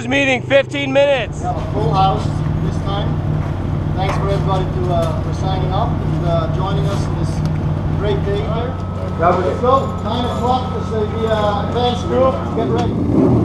Cruise meeting, 15 minutes. We have a full house this time. Thanks for everybody for signing up and joining us in this great day here. Let's go. 9 o'clock. This will be an advanced group. Get ready.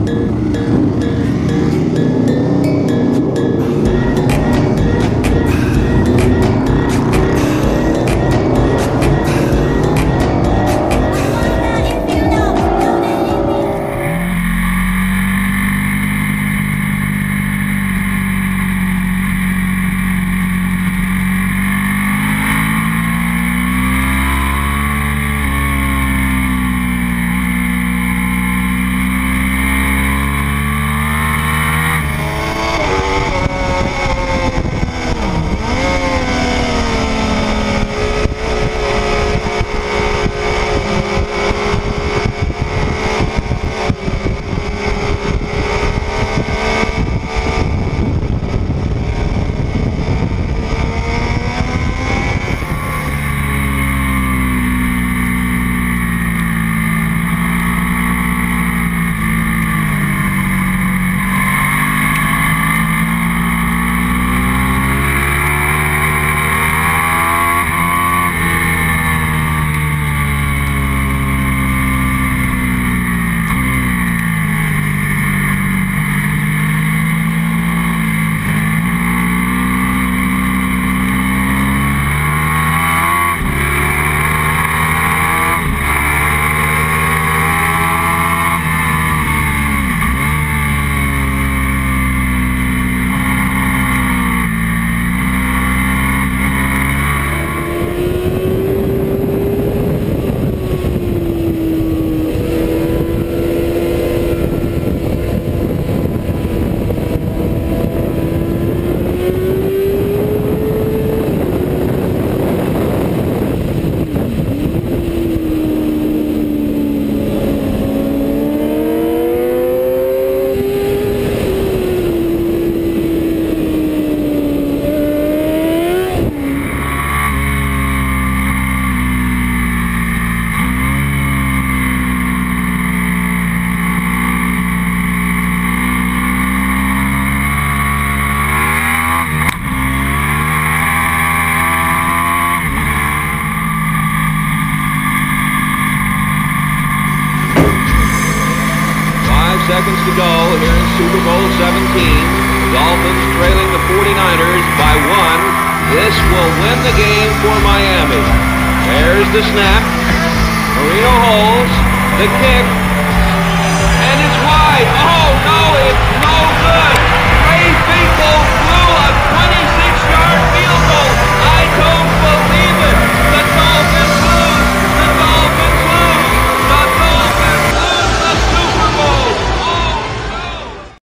Seconds to go here in Super Bowl 17. Dolphins trailing the 49ers by 1. This will win the game for Miami. There's the snap. Marino holds the kick, and it's wide. Oh!